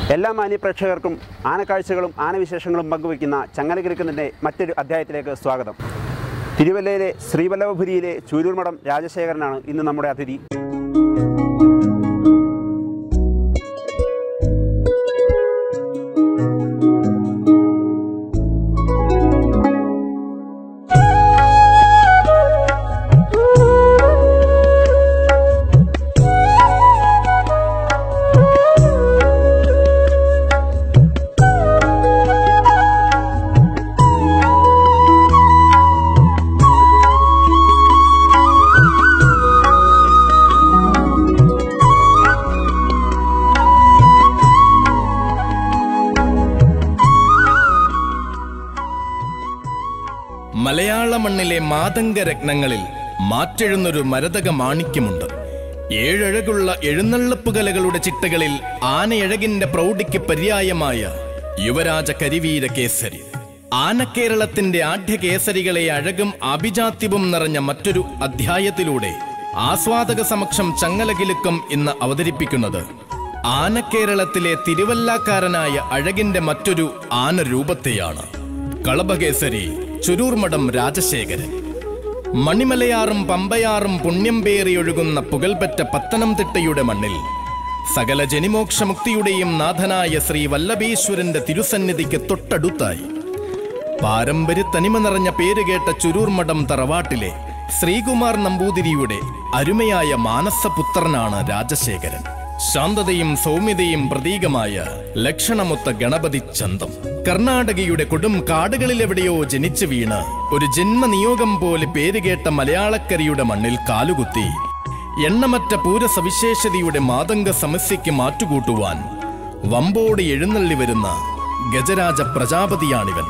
എല്ലാ മാന്യപ്രേക്ഷകർക്കും ആനക്കാഴ്ചകളും ആനവിശേഷങ്ങളും പങ്കുവയ്ക്കുന്ന ചങ്ങലകിലുക്കത്തിൻ്റെ മറ്റൊരു അധ്യായത്തിലേക്ക് സ്വാഗതം. തിരുവല്ലയിലെ ശ്രീവല്ലഭപുരിയിലെ ചൂരൂർമഠം രാജശേഖരനാണ് ഇന്ന് നമ്മുടെ അതിഥി. മലയാള മണ്ണിലെ മാതംഗരത്നങ്ങളിൽ മാറ്റെഴുന്നൊരു മരതക മാണിക്യമുണ്ട്. ഏഴഴകുള്ള എഴുന്നള്ളപ്പ് കലകളുടെ ചിട്ടകളിൽ ആനയഴകിന്റെ പ്രൗഢിക്ക് പര്യായമായ യുവരാജ കരിവീര കേസരി. ആനക്കേരളത്തിന്റെ ആഢ്യകേസരികളെ അഴകും അഭിജാത്യവും നിറഞ്ഞ മറ്റൊരു അധ്യായത്തിലൂടെ ആസ്വാദക സമക്ഷം ചങ്ങലകിലുക്കം ഇന്ന് അവതരിപ്പിക്കുന്നത് ആനക്കേരളത്തിലെ തിരുവല്ലാക്കാരനായ അഴകിന്റെ മറ്റൊരു ആനരൂപത്തെയാണ്. കളഭകേസരി ചുരൂർമഠം രാജശേഖരൻ. മണിമലയാറും പമ്പയാറും പുണ്യം പേറിയൊഴുകുന്ന പുകൽപെറ്റ പത്തനംതിട്ടയുടെ മണ്ണിൽ സകല ജനിമോക്ഷമുക്തിയുടെയും നാഥനായ ശ്രീ വല്ലഭീശ്വരന്റെ തിരുസന്നിധിക്ക് തൊട്ടടുത്തായി പാരമ്പര്യ തനിമ നിറഞ്ഞ പേരുകേട്ട ചുരൂർമഠം തറവാട്ടിലെ ശ്രീകുമാർ നമ്പൂതിരിയുടെ അരുമയായ മാനസപുത്രനാണ് രാജശേഖരൻ. ശാന്തതയും സൗമ്യതയും പ്രതീകമായ ലക്ഷണമൊത്ത ഗണപതി ചന്തം. കർണാടകയുടെ കൊടും കാടുകളിലെവിടെയോ ജനിച്ചു വീണ് ഒരു ജന്മനിയോഗം പോലെ പേരുകേട്ട മലയാളക്കരയുടെ മണ്ണിൽ കാലുകുത്തി എണ്ണമറ്റ പൂരസവിശേഷതയുടെ മാതംഗ സമസ്യയ്ക്ക് മാറ്റുകൂട്ടുവാൻ വമ്പോട് എഴുന്നള്ളി വരുന്ന ഗജരാജ പ്രജാപതിയാണിവൻ.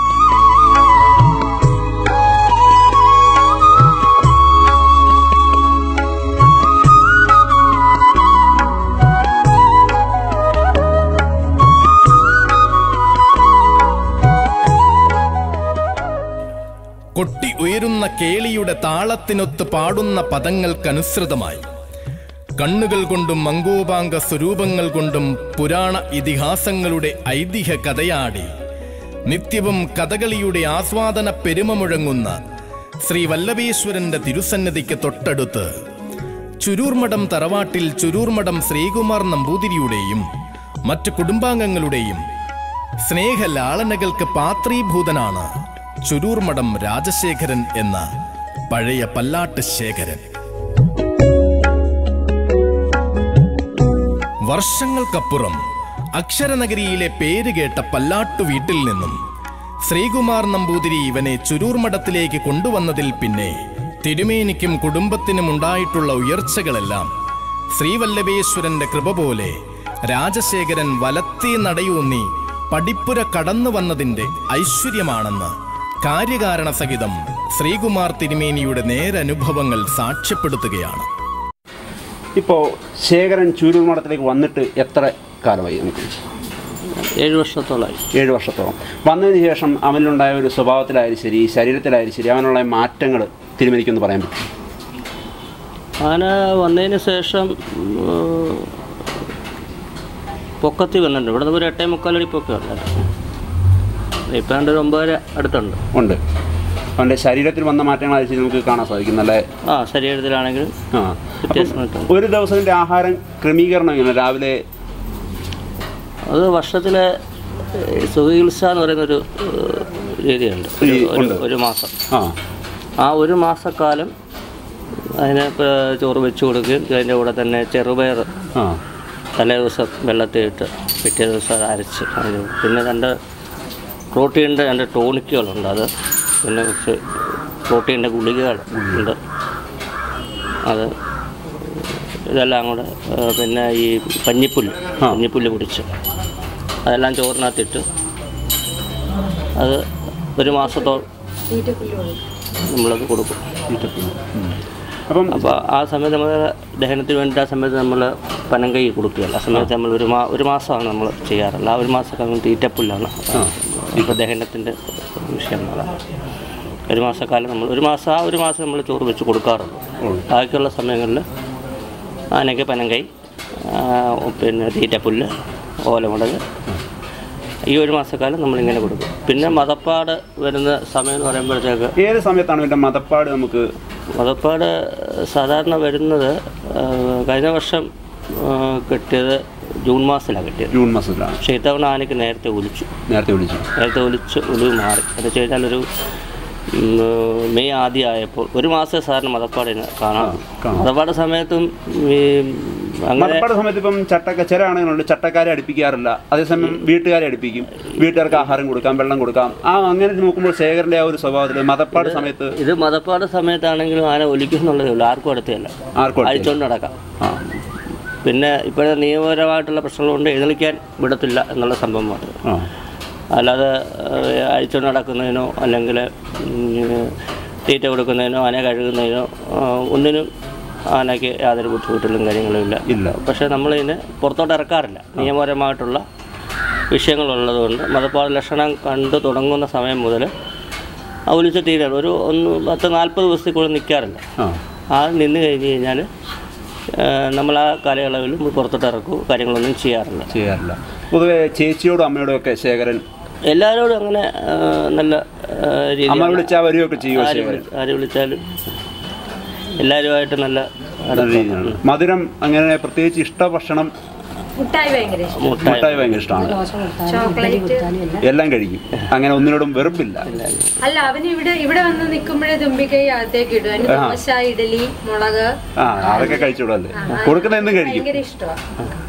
കൊട്ടി ഉയരുന്ന കേളിയുടെ താളത്തിനൊത്ത് പാടുന്ന പദങ്ങൾക്കനുസൃതമായി കണ്ണുകൾ കൊണ്ടും മങ്കോപാംഗ സ്വരൂപങ്ങൾ കൊണ്ടും പുരാണ ഇതിഹാസങ്ങളുടെ ഐതിഹ്യ കഥയാടി നിത്യവും കഥകളിയുടെ ആസ്വാദന പെരുമ മുഴങ്ങുന്ന ശ്രീ വല്ലഭീശ്വരന്റെ തിരുസന്നിധിക്ക് തൊട്ടടുത്ത് ചുരൂർമഠം തറവാട്ടിൽ ചുരൂർമഠം ശ്രീകുമാർ നമ്പൂതിരിയുടെയും മറ്റു കുടുംബാംഗങ്ങളുടെയും സ്നേഹലാളനകൾക്ക് പാത്രീഭൂതനാണ് ചുരൂർമഠം രാജശേഖരൻ എന്ന പഴയ പല്ലാട്ട് ശേഖരൻ. വർഷങ്ങൾക്കപ്പുറം അക്ഷരനഗരിയിലെ പേരുകേട്ട പല്ലാട്ടു വീട്ടിൽ നിന്നും ശ്രീകുമാർ നമ്പൂതിരി ഇവനെ ചുരൂർമഠത്തിലേക്ക് കൊണ്ടുവന്നതിൽ പിന്നെ തിരുമേനിക്കും കുടുംബത്തിനും ഉണ്ടായിട്ടുള്ള ഉയർച്ചകളെല്ലാം ശ്രീവല്ലഭേശ്വരന്റെ കൃപ പോലെ രാജശേഖരൻ വലത്തേ നടയൂന്നി പടിപ്പുര കടന്നു വന്നതിന്റെ ഐശ്വര്യമാണെന്ന് കാര്യകാരണ സഹിതം ശ്രീകുമാർ തിരുമേനിയുടെ നേരനുഭവങ്ങൾ സാക്ഷ്യപ്പെടുത്തുകയാണ്. ഇപ്പോൾ ശേഖരൻ ചൂരൂർമഠത്തിലേക്ക് വന്നിട്ട് എത്ര കാലമായി? നമുക്ക് 7 വർഷത്തോളമായി. 7 വർഷത്തോളം. വന്നതിന് ശേഷം അവനിലുണ്ടായ ഒരു സ്വഭാവത്തിലായാലും ശരി, ശരീരത്തിലായാലും ശരി, അവനുള്ള മാറ്റങ്ങൾ തിരുമേനിക്കൊന്ന് പറയാൻ പറ്റും? ആന വന്നതിന് ശേഷം പൊക്കത്തി വന്നിട്ടുണ്ട്. ഇവിടെ നിന്ന് ഒരു 8.25 അടി പൊക്കം ഉണ്ടായിരുന്നു. ഇപ്പം 9 അടുത്തുണ്ട് ഉണ്ട്. അവൻ്റെ ശരീരത്തിൽ വന്ന മാറ്റങ്ങൾ അനുസരിച്ച് നമുക്ക് കാണാൻ സാധിക്കും. നല്ല ശരീരത്തിലാണെങ്കിലും വ്യത്യാസം. ഒരു ദിവസത്തിൻ്റെ ആഹാരം ക്രമീകരണം ഇങ്ങനെ രാവിലെ അത് വർഷത്തിലെ സുഖചികിത്സ എന്ന് പറയുന്നൊരു രീതിയുണ്ട്. ഒരു മാസം. ആ ഒരു മാസക്കാലം അതിന് ചോറ് വെച്ച് കൊടുക്കുകയും അതിൻ്റെ കൂടെ തന്നെ ചെറുപയർ തലേ ദിവസം വെള്ളത്തിലിട്ട് പിറ്റേ ദിവസം അരച്ച് പിന്നെ 2 പ്രോട്ടീൻ്റെ 2 ടോണിക്കുകളുണ്ട്. അത് പിന്നെ കുറച്ച് പ്രോട്ടീൻ്റെ ഗുളികകൾ ഉണ്ട്. അത് ഇതെല്ലാം കൂടെ പിന്നെ ഈ പഞ്ഞിപ്പുല്ല് പിടിച്ച് അതെല്ലാം ചോറിനകത്തിട്ട് അത് ഒരു മാസത്തോളം നമ്മളത് കൊടുക്കും. അപ്പോൾ ആ സമയത്ത് നമ്മൾ ദഹനത്തിന് വേണ്ടി ആ സമയത്ത് നമ്മൾ പനങ്കൈ കൊടുക്കുകയല്ല. ആ സമയത്ത് നമ്മൾ ഒരു മാസമാണ് നമ്മൾ ചെയ്യാറുള്ളത്. ആ ഒരു മാസമൊക്കെ നമ്മൾ തീറ്റപ്പുല്ലാണ്. ഇപ്പോൾ ദഹനത്തിൻ്റെ വിഷയമാണ്. ഒരു മാസക്കാലം നമ്മൾ ഒരു മാസം നമ്മൾ ചോറ് വെച്ച് കൊടുക്കാറുണ്ട്. ബാക്കിയുള്ള സമയങ്ങളിൽ ആനയ്ക്ക് പനങ്കൈ, പിന്നെ തീറ്റപ്പുല്ല്, ഓലമുടങ്ങ്. ഈ ഒരു മാസക്കാലം നമ്മളിങ്ങനെ കൊടുക്കും. പിന്നെ മതപ്പാട് വരുന്ന സമയം എന്ന് പറയുമ്പോഴത്തേക്ക് ഏത് സമയത്താണ് ഇതിൻ്റെ മതപ്പാട്? നമുക്ക് മതപ്പാട് സാധാരണ വരുന്നത് കഴിഞ്ഞ വർഷം കിട്ടിയത് ജൂൺ മാസത്തിലാണ് കിട്ടിയത്. ജൂൺ മാസത്തിലാണ്. പക്ഷേ ഇത്തവണ ആനയ്ക്ക് നേരത്തെ ഒലിച്ചു ഒലിവ് മാറി. എന്ന് വെച്ച് കഴിഞ്ഞാൽ ഒരു മെയ് ആദ്യം ആയപ്പോൾ ഒരു മാസം സാറിന് മതപ്പാടിന് കാണാം. മതപ്പാട് സമയത്തും മതപ്പാട് സമയത്ത് ഇപ്പം ചില ആണെങ്കിലുണ്ട് ചട്ടക്കാരെ അടുപ്പിക്കാറില്ല, അതേസമയം വീട്ടുകാരെ അടുപ്പിക്കും. വീട്ടുകാർക്ക് ആഹാരം കൊടുക്കാം, വെള്ളം കൊടുക്കാം. അങ്ങനെ നോക്കുമ്പോൾ ശേഖരൻ്റെ ആ ഒരു സ്വഭാവത്തിൽ മതപ്പാട് സമയത്ത് ഇത് മതപ്പാട് സമയത്താണെങ്കിലും ആന ഒലിക്കുന്നുള്ളതേ ഉള്ളൂ. ആർക്കും അടുത്തല്ല, അഴിച്ചുകൊണ്ട് നടക്കാം. പിന്നെ ഇപ്പോഴത്തെ നിയമപരമായിട്ടുള്ള പ്രശ്നങ്ങളുണ്ട്, എഴുന്നള്ളിക്കാൻ വിടത്തില്ല എന്നുള്ള സംഭവം മാത്രം. അല്ലാതെ അഴിച്ചുകൊണ്ട് നടക്കുന്നതിനോ അല്ലെങ്കിൽ തീറ്റ കൊടുക്കുന്നതിനോ ആന കഴുകുന്നതിനോ ഒന്നിനും ആനയ്ക്ക് യാതൊരു ബുദ്ധിമുട്ടുകളും കാര്യങ്ങളും ഇല്ല. പക്ഷേ നമ്മളിതിനെ പുറത്തോട്ട് ഇറക്കാറില്ല. നിയമപരമായിട്ടുള്ള വിഷയങ്ങളുള്ളതുകൊണ്ട് മതപ്പാട് ലക്ഷണം കണ്ടു തുടങ്ങുന്ന സമയം മുതൽ ഒലിച്ച തീരാണ്. ഒരു 10-40 ദിവസത്തിൽ കൂടുതൽ നിൽക്കാറില്ല. നിന്ന് കഴിഞ്ഞ് കഴിഞ്ഞാൽ നമ്മൾ ആ കാലയളവിൽ പുറത്തോട്ട് ഇറക്കും, കാര്യങ്ങളൊന്നും ചെയ്യാറില്ല. പൊതുവെ ചേച്ചിയോടും അമ്മയോടും ഒക്കെ ശേഖരൻ എല്ലാവരോടും അങ്ങനെ നല്ല രീതിയിൽ ആര് വിളിച്ചാലും എല്ലാവരുമായിട്ട് നല്ല രീതിയിലാണ്. മധുരം അങ്ങനെ പ്രത്യേകിച്ച് ഇഷ്ടഭക്ഷണം മുട്ടായി ഭയങ്കര ഇഷ്ടമാണ്. എല്ലാം കഴിക്കും, അങ്ങനെ ഒന്നിനോടും വെറുപ്പില്ല. അല്ല, അവന് ഇവിടെ വന്ന് നിൽക്കുമ്പോഴേ തുമ്പിക്കൈ അകത്തേക്ക് ഇടും. ദോശ, ഇഡലി, മുളക് അതൊക്കെ കഴിച്ചോടല്ലേ, കൊടുക്കുന്ന എന്തും കഴിക്കും. ഭയങ്കര ഇഷ്ടമാണ്.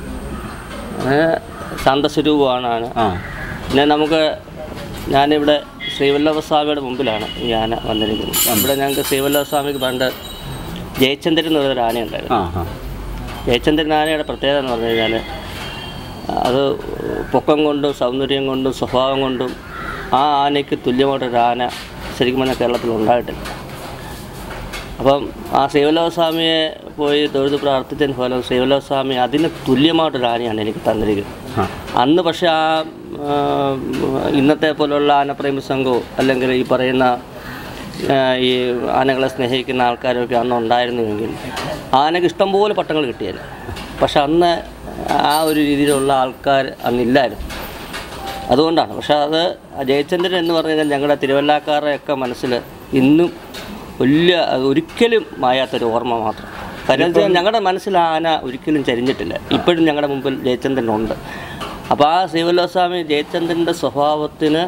ശാന്തസ്വരൂപമാണ് ആന. പിന്നെ ഞാനിവിടെ ശ്രീവല്ലഭസ്വാമിയുടെ മുമ്പിലാണ് ഈ ആന വന്നിരിക്കുന്നത്. ഇവിടെ ഞങ്ങൾക്ക് ശ്രീവല്ലഭസ്വാമിക്ക് പണ്ട് ജയചന്ദ്രൻ എന്ന് പറയുന്നൊരു ആനയുണ്ടായിരുന്നു. ജയചന്ദ്രൻ ആനയുടെ പ്രത്യേകത എന്ന് പറഞ്ഞു കഴിഞ്ഞാൽ അത് പൊക്കം കൊണ്ടും സൗന്ദര്യം കൊണ്ടും സ്വഭാവം കൊണ്ടും ആ ആനയ്ക്ക് തുല്യമായിട്ടൊരു ആന ശരിക്കും പറഞ്ഞാൽ കേരളത്തിൽ ഉണ്ടായിട്ടില്ല. അപ്പം ആ ശ്രീവല്ലഭസ്വാമിയെ പോയി തൊഴുത് പ്രാർത്ഥിച്ചതിന് ഫലം ശ്രീവല്ലഭസ്വാമി അതിന് തുല്യമായിട്ടൊരു ആനയാണ് എനിക്ക് തന്നിരിക്കുന്നത്. അന്ന് പക്ഷേ ഇന്നത്തെ പോലുള്ള ആനപ്രേമി സംഘമോ അല്ലെങ്കിൽ ഈ പറയുന്ന ഈ ആനകളെ സ്നേഹിക്കുന്ന ആൾക്കാരൊക്കെ അന്ന് ഉണ്ടായിരുന്നുവെങ്കിൽ ആനയ്ക്ക് ഇഷ്ടംപോലെ പട്ടങ്ങൾ കിട്ടിയല്ല. പക്ഷെ അന്ന് ആ ഒരു രീതിയിലുള്ള ആൾക്കാർ അന്നില്ലായിരുന്നു. അതുകൊണ്ടാണ്. പക്ഷെ അത് ജയചന്ദ്രൻ എന്ന് പറഞ്ഞു കഴിഞ്ഞാൽ ഞങ്ങളുടെ തിരുവല്ലാക്കാരുടെയൊക്കെ മനസ്സിൽ ഇന്നും ഒരിക്കലും മായാത്തൊരു ഓർമ്മ മാത്രം. കാര്യം ഞങ്ങളുടെ മനസ്സിൽ ആന ഒരിക്കലും ചരിഞ്ഞിട്ടില്ല. ഇപ്പോഴും ഞങ്ങളുടെ മുമ്പിൽ ജയചന്ദ്രനുണ്ട്. അപ്പോൾ ആ ശ്രീവല്ലഭസ്വാമി ജയചന്ദ്രൻ്റെ സ്വഭാവത്തിന്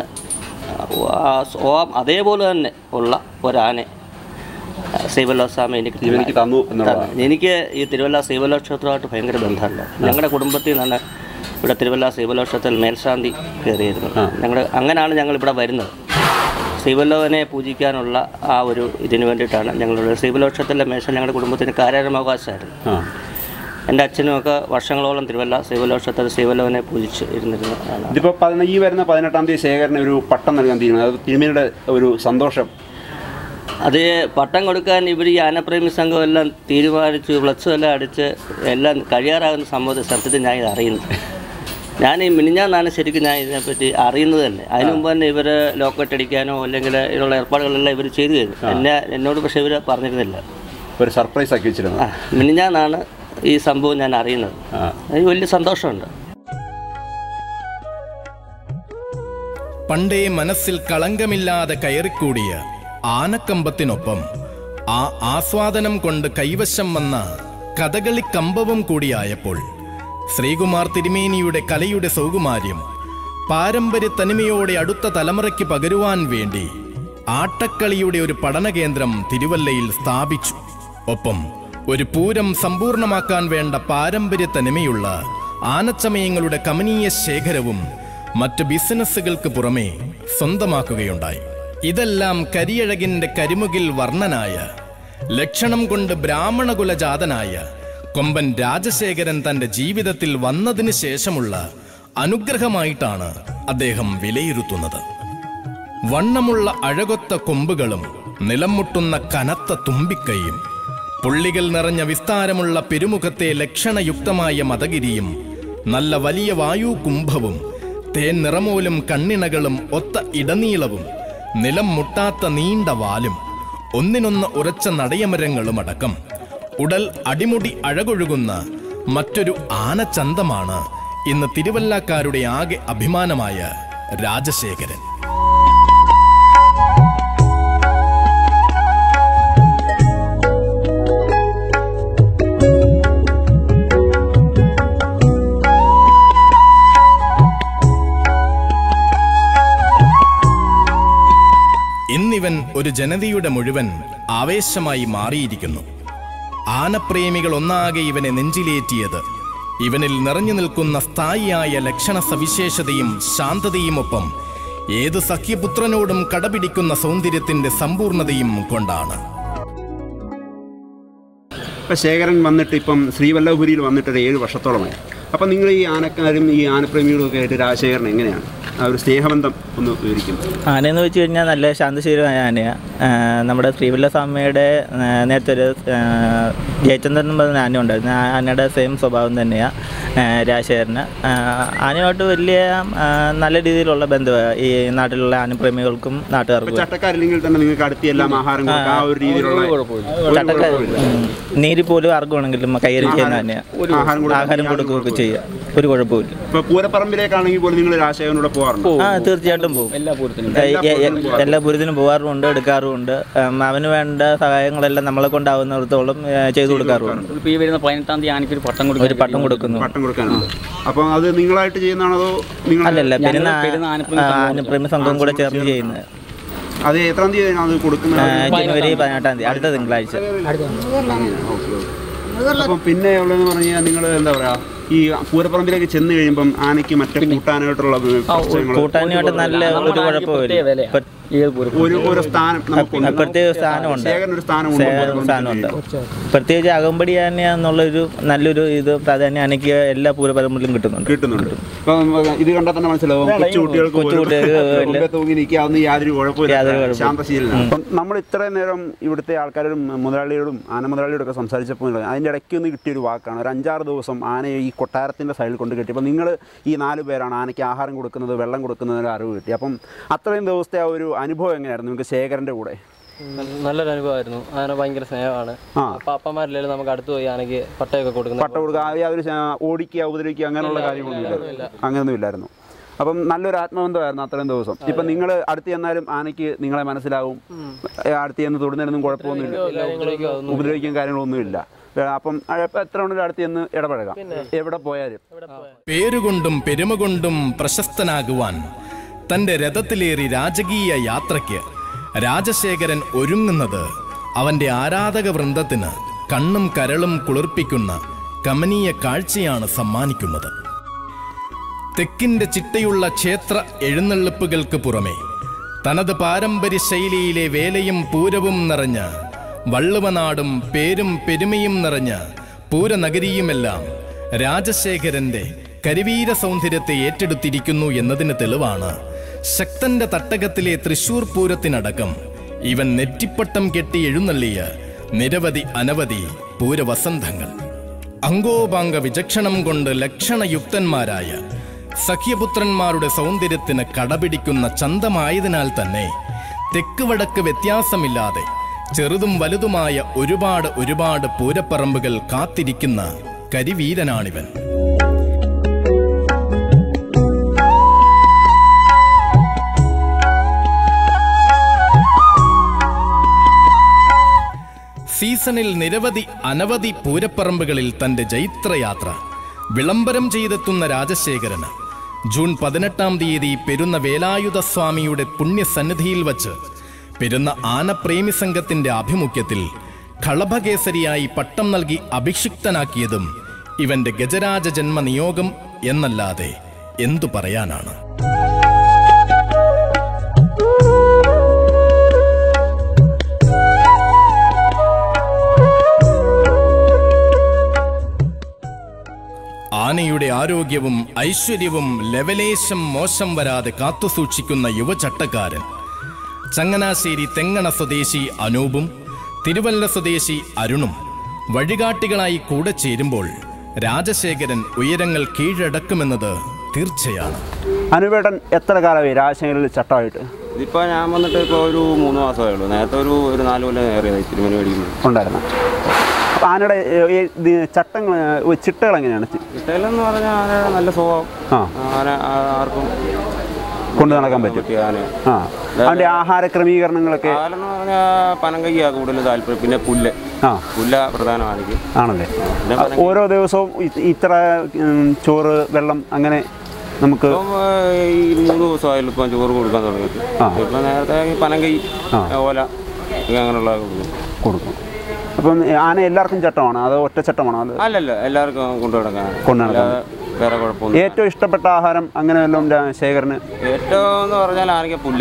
അതേപോലെ തന്നെ ഉള്ള ഒരാനെ ശ്രീവല്ലഭസ്വാമി എനിക്ക് തന്നു. എനിക്ക് ഈ തിരുവല്ല ശ്രീവല്ലഭ ക്ഷേത്രമായിട്ട് ഭയങ്കര ബന്ധമല്ല. ഞങ്ങളുടെ കുടുംബത്തിൽ നിന്നാണ് ഇവിടെ തിരുവല്ല ശ്രീവല്ലഭ ക്ഷേത്രത്തിൽ മേൽശാന്തി കയറിയിരുന്നു. അങ്ങനെയാണ് ഞങ്ങളിവിടെ വരുന്നത്. ശ്രീവല്ലഭനെ പൂജിക്കാനുള്ള ആ ഒരു ഇതിന് വേണ്ടിയിട്ടാണ് ഞങ്ങളുടെ ശ്രീവല്ലഭ ക്ഷേത്രത്തിലെ മേശ ഞങ്ങളുടെ കുടുംബത്തിന് കാര്യാരമാവകാശമായിരുന്നു. എൻ്റെ അച്ഛനുമൊക്കെ വർഷങ്ങളോളം തിരുവല്ല ശ്രീവല്ലഭ ക്ഷേത്രത്തിൽ ശ്രീവല്ലഭനെ പൂജിച്ച് ഇരുന്നിരുന്നു. ഇതിപ്പോൾ ഈ വരുന്ന 18-ാം തീയതി ശേഖരന് ഒരു പട്ടം നൽകാൻ തീരുമാനം, അത് തിരുമേനിയുടെ ഒരു സന്തോഷം. അത് പട്ടം കൊടുക്കാൻ ഇവർ ഈ ആനപ്രേമി സംഘം എല്ലാം തീരുമാനിച്ചു, ഫ്ലക്സും എല്ലാം അടിച്ച് എല്ലാം കഴിയാറാകുന്ന സംഭവത്തിൽ സത്യത്തിൽ ഞാൻ ഇത് അറിയുന്നത്. ഞാൻ ഈ മിനിഞ്ഞാന്നാണ് ശരിക്കും ഞാൻ ഇതിനെപ്പറ്റി അറിയുന്നത് തന്നെ. അതിനു മുമ്പ് തന്നെ ഇവർ ലോക്കറ്റ് അടിക്കാനോ അല്ലെങ്കിൽ ഇതിനുള്ള ഏർപ്പാടുകളെല്ലാം ഇവർ ചെയ്തു കഴിഞ്ഞു. എന്നോട് പക്ഷേ ഇവർ പറഞ്ഞിരുന്നില്ല. ഒരു സർപ്രൈസ് ആക്കി വെച്ചിരുന്നു. മിനിഞ്ഞാന്നാണ് ഈ സംഭവം ഞാൻ അറിയുന്നത്. എനിക്ക് വലിയ സന്തോഷമുണ്ട്. പണ്ടേ മനസ്സിൽ കളങ്കമില്ലാതെ കയറിക്കൂടിയ ആനക്കമ്പത്തിനൊപ്പം ആ ആസ്വാദനം കൊണ്ട് കൈവശം വന്ന കഥകളി കമ്പവും കൂടിയായപ്പോൾ ശ്രീകുമാർ തിരുമേനിയുടെ കലയുടെ സൗകുമാര്യം പാരമ്പര്യ തനിമയോടെ അടുത്ത തലമുറയ്ക്ക് പകരുവാൻ വേണ്ടി ആട്ടക്കളിയുടെ ഒരു പഠനകേന്ദ്രം തിരുവല്ലയിൽ സ്ഥാപിച്ചു. ഒപ്പം ഒരു പൂരം സമ്പൂർണമാക്കാൻ വേണ്ട പാരമ്പര്യ തനിമയുള്ള ആനച്ചമയങ്ങളുടെ കമനീയ ശേഖരവും മറ്റ് ബിസിനസ്സുകൾക്ക് പുറമെ സ്വന്തമാക്കുകയുണ്ടായി. ഇതെല്ലാം കരിയഴകിന്റെ കരിമുകിൽ വർണ്ണനായ ലക്ഷണം കൊണ്ട് ബ്രാഹ്മണകുലജാതനായ കൊമ്പൻ രാജശേഖരൻ തന്റെ ജീവിതത്തിൽ വന്നതിന് ശേഷമുള്ള അനുഗ്രഹമായിട്ടാണ് അദ്ദേഹം വിലയിരുത്തുന്നത്. വണ്ണമുള്ള അഴകൊത്ത കൊമ്പുകളും നിലം മുട്ടുന്ന കനത്ത തുമ്പിക്കൈയും പുള്ളികൾ നിറഞ്ഞ വിസ്താരമുള്ള പെരുമുഖത്തെ ലക്ഷണയുക്തമായ മതഗിരിയും നല്ല വലിയ വായു കുംഭവും തേൻ നിറമോലും കണ്ണിണകളും ഒത്ത ഇടനീളവും നിലം മുട്ടാത്ത നീണ്ട വാലും ഒന്നിനൊന്ന് ഉറച്ച നടയമരങ്ങളുമടക്കം ഉടൽ അടിമുടി അഴകൊഴുകുന്ന മറ്റൊരു ആനച്ചന്തമാണ് ഇന്ന് തിരുവല്ലക്കാരുടെ ആകെ അഭിമാനമായ രാജശേഖരൻ. ഇന്നിവൻ ഒരു ജനതയുടെ മുഴുവൻ ആവേശമായി മാറിയിരിക്കുന്നു. ആനപ്രേമികൾ ഒന്നാകെ ഇവനെ നെഞ്ചിലേറ്റിയത് ഇവനിൽ നിറഞ്ഞു നിൽക്കുന്ന സ്ഥായിയായ ലക്ഷണ സവിശേഷതയും ശാന്തതയുമൊപ്പം ഏത് സഖ്യപുത്രനോടും കടപിടിക്കുന്ന സൗന്ദര്യത്തിന്റെ സമ്പൂർണതയും കൊണ്ടാണ്. ഇപ്പം ശേഖരൻ വന്നിട്ട് ഇപ്പം ശ്രീവല്ലഭപുരിയിൽ വന്നിട്ടൊരു 7 വർഷത്തോളമായി. അപ്പം നിങ്ങൾ ഈ ആനക്കാരും ഈ ആനപ്രേമികളും ഒക്കെ ആയിട്ട് രാജശേഖരൻ എങ്ങനെയാണ് ആ ഒരു സ്നേഹബന്ധം ഒന്ന് വിവരിക്കും? ആനയെന്ന് വെച്ച് കഴിഞ്ഞാൽ നല്ല ശാന്തശീലമായ ആനയാണ്. നമ്മുടെ ശ്രീവല്ല സ്വാമിയുടെ നേരത്തെ ഒരു ജയചന്ദ്രൻ എന്ന് പറഞ്ഞ ആന ഉണ്ടായിരുന്നു. ആ ആനയുടെ സെയിം സ്വഭാവം തന്നെയാണ് രാജശേഖരന്. ആനയുമായിട്ട് വലിയ നല്ല രീതിയിലുള്ള ബന്ധമാണ് ഈ നാട്ടിലുള്ള ആനപ്രേമികൾക്കും നാട്ടുകാർക്കും. ചട്ടക്കാരില്ലെങ്കിൽ തന്നെ നിങ്ങൾക്ക് അടുത്തെല്ലാം ആഹാരം കൊടുക്കുക, ആ ഒരു രീതിയിലുള്ള ചട്ടക്കാർ നീര് പോലും ആർക്കും വേണമെങ്കിലും കൈകാര്യം ചെയ്യുന്ന തന്നെയാണ്. ആഹാരം കൊടുക്കുകയൊക്കെ ചെയ്യുക, ഒരു കുഴപ്പമില്ല. ഇപ്പോൾ പൂരപ്പറമ്പിലേക്കാണെങ്കിൽ പോലും നിങ്ങൾ രാജശേഖരനോട് പോകാറുണ്ട്? തീർച്ചയായിട്ടും പോകും. എല്ലാ പൂരത്തിനും പോകാറുമുണ്ട്, എടുക്കാറുമുണ്ട്. അവന് വേണ്ട സഹായങ്ങളെല്ലാം നമ്മളെ കൊണ്ടാവുന്നിടത്തോളം ചെയ്തു കൊടുക്കാറുണ്ട്. ഈ വരുന്ന 18-ാം തീയതി ആനയ്ക്ക് ഒരു പട്ടം കൊടുക്കുന്നു. പട്ടം കൊടുക്കാനുണ്ട്. അപ്പം അത് നിങ്ങളായിട്ട് ചെയ്യുന്നതാണോ അതോ നിങ്ങൾ? അല്ലല്ല, ആനപ്രേമി സംഘം കൂടെ ചേർന്ന് ചെയ്യുന്നത്. അത് എത്രാം തീയതി അത് കൊടുക്കുന്നത്? ജനുവരി 18-ാം തീയതി, അടുത്ത തിങ്കളാഴ്ച. അപ്പം പിന്നെ ഉള്ളതെന്ന് പറഞ്ഞാൽ നിങ്ങൾ എന്താ പറയുക, ഈ പൂരപ്പറമ്പിലേക്ക് ചെന്ന് കഴിയുമ്പം ആനയ്ക്ക് മറ്റേ കൂട്ടാനായിട്ടുള്ള കൂട്ടാനായിട്ട് നല്ല ഒരു കുഴപ്പമില്ല. ഒരു സ്ഥാനം പ്രത്യേക സ്ഥാനമുണ്ട്. പ്രത്യേകിച്ച് അകമ്പടി ആന എന്നുള്ളൊരു നല്ലൊരു ഇത് പ്രാധാന്യം ആനയ്ക്ക് എല്ലാ പൂരപ്പറമ്പിലും കിട്ടുന്നുണ്ട്. ഇപ്പം ഇത് കണ്ടാൽ തന്നെ മനസ്സിലാവും കൊച്ചുകുട്ടികൾക്ക് തൂങ്ങി നിൽക്കാവുന്ന യാതൊരു കുഴപ്പമില്ല, ശാന്തശീലനാണ്. അപ്പം നമ്മൾ ഇത്രയും നേരം ഇവിടുത്തെ ആൾക്കാരോടും മുതലാളിയോടും ആന മുതലാളിയോടൊക്കെ സംസാരിച്ചപ്പോൾ അതിൻ്റെ ഇടയ്ക്ക് ഒന്ന് കിട്ടിയൊരു വാക്കാണ്, ഒരു 5-6 ദിവസം ആനയെ ഈ കൊട്ടാരത്തിൻ്റെ സൈഡിൽ കൊണ്ട് കെട്ടി. അപ്പം നിങ്ങൾ ഈ 4 പേരാണ് ആനയ്ക്ക് ആഹാരം കൊടുക്കുന്നത്, വെള്ളം കൊടുക്കുന്നതിന് അറിവ് കിട്ടി. അപ്പം അത്രയും ദിവസത്തെ ആ ഒരു അനുഭവം എങ്ങനെയായിരുന്നു നിങ്ങൾക്ക് ശേഖരൻ്റെ കൂടെ? നല്ലൊരു അനുഭവമായിരുന്നു. ആന ഭയങ്കര സ്നേഹമാണ്. അപ്പന്മാരിലും നമുക്ക് അടുത്ത് പോയി ആനയ്ക്ക് പട്ടയൊക്കെ കൊടുക്കുന്നത്. പട്ട കൊടുക്കുക, യാതൊരു ഓടിക്കുക ഉപദ്രവിക്കുക അങ്ങനെയുള്ള കാര്യങ്ങളൊന്നും അങ്ങനെയൊന്നും ഇല്ലായിരുന്നു. അപ്പം നല്ലൊരു ആത്മബന്ധമായിരുന്നു അത്രയും ദിവസം. ഇപ്പം നിങ്ങൾ അടുത്ത് ചെന്നാലും ആനയ്ക്ക് നിങ്ങളെ മനസ്സിലാവും, അടുത്ത് ചെന്ന് തൊടുന്നതിനൊന്നും കുഴപ്പമൊന്നുമില്ല, ഉപദ്രവിക്കും കാര്യങ്ങളൊന്നുമില്ല. അപ്പം എത്ര കൊണ്ട് അടുത്ത് ചെന്ന് ഇടപഴകാം എവിടെ പോയാലും. പേരുകൊണ്ടും പെരുമ കൊണ്ടും പ്രശസ്തനാകുവാൻ തന്റെ രഥത്തിലേറി രാജകീയ യാത്രയ്ക്ക് രാജശേഖരൻ ഒരുങ്ങുന്നത് അവന്റെ ആരാധക വൃന്ദത്തിന് കണ്ണും കരളും കുളിർപ്പിക്കുന്ന കമനീയ കാഴ്ചയാണ് സമ്മാനിക്കുന്നത്. തെക്കിന്റെ ചിട്ടയുള്ള ക്ഷേത്ര എഴുന്നള്ളിപ്പുകൾക്ക് പുറമെ തനത് പാരമ്പര്യ ശൈലിയിലെ വേലയും പൂരവും നിറഞ്ഞ വള്ളുവനാടും പേരും പെരുമയും നിറഞ്ഞ പൂരനഗരിയുമെല്ലാം രാജശേഖരന്റെ കരിവീര സൗന്ദര്യത്തെ ഏറ്റെടുത്തിരിക്കുന്നു എന്നതിന് തെളിവാണ് ശക്തന്റെ തട്ടകത്തിലെ തൃശൂർ പൂരത്തിനടക്കം ഇവൻ നെറ്റിപ്പട്ടം കെട്ടി എഴുന്നള്ളിയ നിരവധി അനവധി പൂരവസന്തങ്ങൾ. അങ്കോപാംഗ വിചക്ഷണം കൊണ്ട് ലക്ഷണയുക്തന്മാരായ സഖ്യപുത്രന്മാരുടെ സൗന്ദര്യത്തിന് കടപിടിക്കുന്ന ചന്തമായതിനാൽ തന്നെ തെക്ക് വടക്ക് വ്യത്യാസമില്ലാതെ ചെറുതും വലുതുമായ ഒരുപാട് പൂരപ്പറമ്പുകൾ കാത്തിരിക്കുന്ന കരിവീരനാണിവൻ. സീസണിൽ അനവധി പൂരപ്പറമ്പുകളിൽ തന്റെ ജൈത്രയാത്ര വിളംബരം ചെയ്തെത്തുന്ന രാജശേഖരന് ജൂൺ 18-ാം തീയതി പെരുന്ന വേലായുധ സ്വാമിയുടെ പുണ്യസന്നിധിയിൽ വച്ച് പെരുന്ന ആനപ്രേമി സംഘത്തിന്റെ ആഭിമുഖ്യത്തിൽ കളഭകേസരിയായി പട്ടം നൽകി അഭിഷിക്തനാക്കിയതും ഇവന്റെ ഗജരാജ ജന്മ നിയോഗം എന്നല്ലാതെ എന്തു പറയാനാണ്. ആനയുടെ ആരോഗ്യവും ഐശ്വര്യവും ലെവലേശം മോശം വരാതെ കാത്തുസൂക്ഷിക്കുന്ന യുവചട്ടക്കാരൻ ചങ്ങനാശ്ശേരി തെങ്ങണ സ്വദേശി അനൂപും തിരുവല്ല സ്വദേശി അരുണും വഴികാട്ടികളായി കൂടെ ചേരുമ്പോൾ രാജശേഖരൻ ഉയരങ്ങൾ കീഴടക്കുമെന്നത് തീർച്ചയാണ്. അനുവേട്ടൻ എത്ര കാലമായി രാജശേഖരനിൽ ചട്ടമായിട്ട്? ഇതിപ്പോൾ ഞാൻ വന്നിട്ട് ഇപ്പോൾ ഒരു 3 മാസമേ ഉള്ളൂ. നേരത്തെ ഒരു 4 കൊല്ലം ഏറിയതായി തിരുമല മേടിക്കുന്നു ഉണ്ടായിരുന്നു. ആനയുടെ ചട്ടങ്ങൾ ചിട്ടകൾ എങ്ങനെയാണ്? ചിട്ടകളെന്ന് പറഞ്ഞാൽ ആന നല്ല സ്വഭാവം, ആന ആർക്കും കൊണ്ടു നടക്കാൻ പറ്റും. അതിൻ്റെ ആഹാര ക്രമീകരണങ്ങളൊക്കെ എന്ന് പറഞ്ഞാൽ പനങ്കയ്യാണ് കൂടുതൽ താല്പര്യം. പിന്നെ പുല്ല് പ്രധാനമായിരിക്കും. ആണല്ലേ? ഓരോ ദിവസവും ഇത്ര ചോറ്, വെള്ളം അങ്ങനെ നമുക്ക് ഈ 3 ദിവസമായാലും ഇപ്പം ചോറ് കൊടുക്കാൻ തുടങ്ങിയിട്ട്. ഇപ്പം നേരത്തെ പനങ്കൈ, ഓല അങ്ങനെയുള്ള കൊടുക്കും. അപ്പം ആന എല്ലാവർക്കും ചട്ടമാണോ അതോ ഒറ്റ ചട്ടമാണോ? അല്ലല്ല, എല്ലാവർക്കും കൊണ്ടു നടക്കാൻ വേറെ കുഴപ്പമൊന്നും. ഏറ്റവും ഇഷ്ടപ്പെട്ട ആഹാരം അങ്ങനെ വല്ലതും ശേഖരന്? ഏറ്റവും എന്ന് പറഞ്ഞാൽ ആനയ്ക്ക് പുല്ല.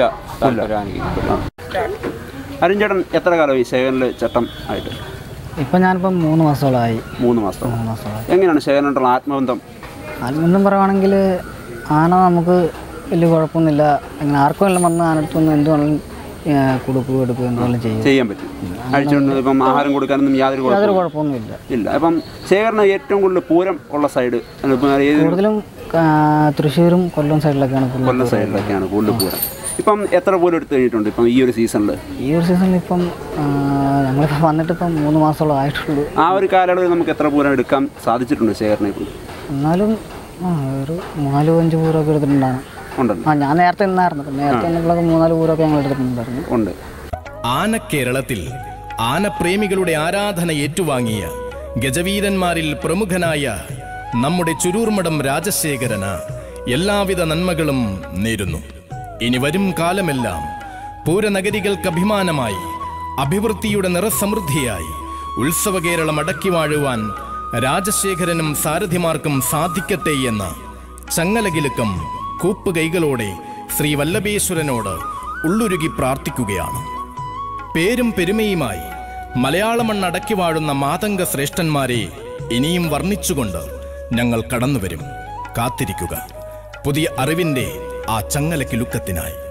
അരുൺ ചേട്ടൻ എത്ര കാലമായി ശേഖരനിൽ ചട്ടം ആയിട്ട്? ഇപ്പം ഞാനിപ്പം 3 മാസത്തോളമായി. 3 മാസം. എങ്ങനെയാണ് ശേഖരനോടുള്ള ആത്മബന്ധം? ആത്മബന്ധം പറയുവാണെങ്കിൽ ആന നമുക്ക് വലിയ കുഴപ്പമൊന്നുമില്ല. അങ്ങനെ ആർക്കും എല്ലാം വന്ന് ആനടുത്തൊന്നും എന്തുവേണമെങ്കിലും കൊടുക്കുക എടുക്കുക എന്തെങ്കിലും ചെയ്യാൻ പറ്റും. അഴിച്ചുകൊണ്ട് ഇപ്പം ആഹാരം കൊടുക്കാനൊന്നും യാതൊരു കുഴപ്പമൊന്നുമില്ല. ഇല്ല. അപ്പം ശേഖരന് ഏറ്റവും കൂടുതൽ പൂരം ഉള്ള സൈഡ് കൂടുതലും തൃശ്ശൂരും കൊല്ലം സൈഡിലൊക്കെയാണ്. കൊല്ലം സൈഡിലൊക്കെയാണ് കൂടുതൽ പൂരം. ഇപ്പം എത്ര പൂരം എടുത്തു കഴിഞ്ഞിട്ടുണ്ട് ഇപ്പം ഈ ഒരു സീസണിൽ? ഇപ്പം ഞങ്ങളിപ്പോൾ വന്നിട്ട് ഇപ്പം 3 മാസത്തോളം ആയിട്ടുള്ളൂ. ആ ഒരു കാലയളവിൽ നമുക്ക് എത്ര പൂരം എടുക്കാൻ സാധിച്ചിട്ടുണ്ട് ശേഖരനെ? എന്നാലും ഒരു 4-5 പൂരമൊക്കെ എടുത്തിട്ടുണ്ടാണ്. ഞാൻ നേരത്തെ നിന്നായിരുന്നു. നേരത്തെ 3-4 പൂരമൊക്കെ ഞങ്ങൾ എടുത്തിട്ടുണ്ടായിരുന്നു. ആന കേരളത്തിൽ ആനപ്രേമികളുടെ ആരാധന ഏറ്റുവാങ്ങിയ ഗജവീരന്മാരിൽ പ്രമുഖനായ നമ്മുടെ ചുരൂർമഠം രാജശേഖരന് എല്ലാവിധ നന്മകളും നേരുന്നു. ഇനി വരും കാലമെല്ലാം പൂരനഗരികൾക്ക് അഭിമാനമായി, അഭിവൃദ്ധിയുടെ നിറസമൃദ്ധിയായി ഉത്സവ കേരളം അടക്കി വാഴുവാൻ രാജശേഖരനും സാരഥിമാർക്കും സാധിക്കട്ടെ എന്ന് ചങ്ങലകിലുക്കം കൂപ്പുകൈകളോടെ ശ്രീ വല്ലഭേശ്വരനോട് ഉള്ളുരുകി പ്രാർത്ഥിക്കുകയാണ്. പേരും പെരുമയുമായി മലയാള മണ്ണടക്കി വാഴുന്ന മാതംഗ ശ്രേഷ്ഠന്മാരെ ഇനിയും വർണ്ണിച്ചുകൊണ്ട് ഞങ്ങൾ കടന്നുവരും. കാത്തിരിക്കുക പുതിയ അറിവിൻ്റെ ആ ചങ്ങലക്കിലുക്കത്തിനായി.